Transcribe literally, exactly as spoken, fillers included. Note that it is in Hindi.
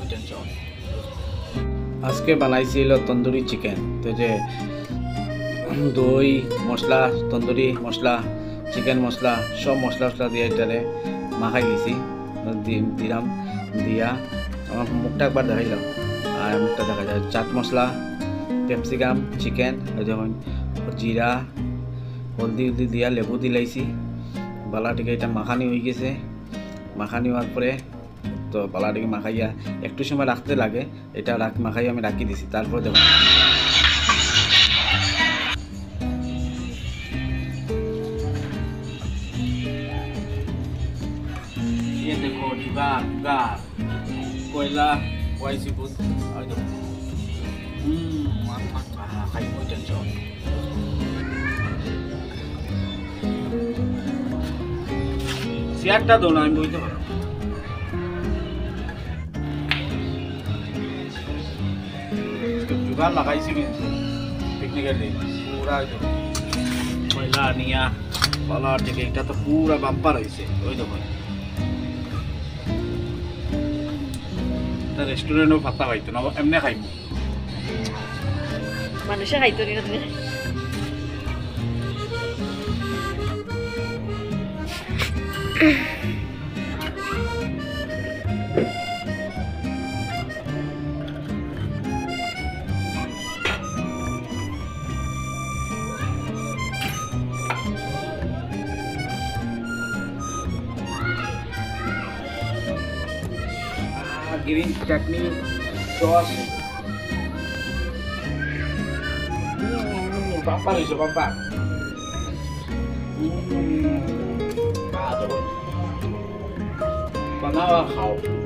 টেনশন। আজকে বানাইছিল তন্দুরি চিকেন। তো যে দই মশলা, তন্দুরি মশলা, চিকেন মশলা, সব মশলা মশলা দিয়ে এটারে মাখাই দিছি, দিলাম দিয়া আমার মুখটা একবার দেখাইলাম। আর মুখটা দেখা যায় চাট মশলা, ক্যাপসিকাম, চিকেন, যেমন জিরা, হলদি হলদি দিয়া লেবু দিলাইছি। বালাটিকে এটা মাখানি হয়ে গেছে। মাখানি হওয়ার পরে তো বালাটিকে মাখাইয়া একটু সময় রাখতে লাগে, এটা রাখ মাখাইয়া আমি রাখি দিছি। তারপর দেখো ये देखो जुगाड़ जुगाड़ कोयला वाइसी बुत और देखो हम्म मान मान कहा खाई कोई टेंशन। सियारটা দো না আমি বইতে পারো। जुगाड़ लगाई सी पिकनिकेर दिन पूरा कोयला निया बाला टेके এটা তো পুরা বাম্পার হইছে। ওই দেখো রেস্টুরেন্টও ফাতা পাইতো না, এমনি খাইব মানুষে খাইতো না তুমি। ग्रीन चटनी सॉस पापा लिसो पापा बनावा खाओ।